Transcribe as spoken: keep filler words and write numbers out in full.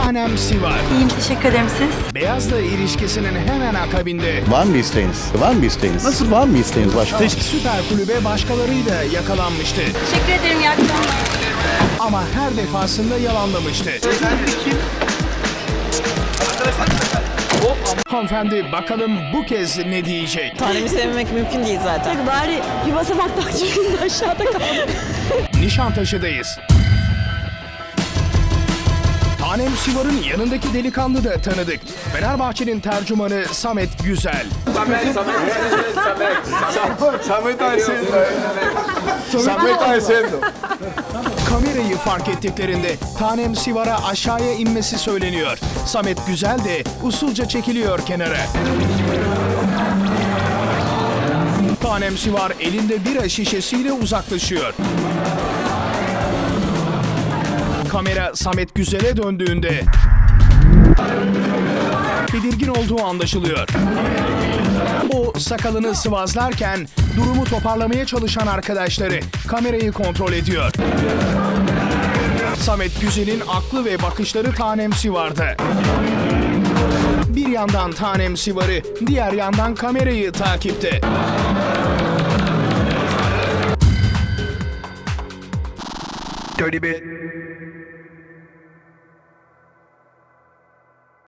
Tanem Sivar. İyiyim, teşekkür ederim siz. Beyaz'la ilişkisinin hemen akabinde Var mı isteğiniz? Var mı isteğiniz? Nasıl var mı isteğiniz başka? süper kulübe başkalarıyla yakalanmıştı. Teşekkür ederim, iyi akşamlar. Ama her defasında yalanlamıştı. Hanımefendi bakalım bu kez ne diyecek? Tanemi sevmemek mümkün değil zaten. Bari bir basamak daha çıkın da aşağıda kalın. Nişantaşı'dayız. Tanem Sivar'ın yanındaki delikanlı da tanıdık. Fenerbahçe'nin tercümanı Samet Güzel. Samet, Samet, Samet. Samet Aysendo. Samet Aysendo. Kamerayı fark ettiklerinde Tanem Sivar'a aşağıya inmesi söyleniyor. Samet Güzel de usulca çekiliyor kenara. Tanem Sivar elinde bira şişesiyle uzaklaşıyor. Kamera Samet Güzel'e döndüğünde tedirgin olduğu anlaşılıyor. O sakalını sıvazlarken durumu toparlamaya çalışan arkadaşları kamerayı kontrol ediyor. Samet Güzel'in aklı ve bakışları Tanem Sivar'da. Bir yandan Tanem Sivar'ı, diğer yandan kamerayı takipte. Dirty bit.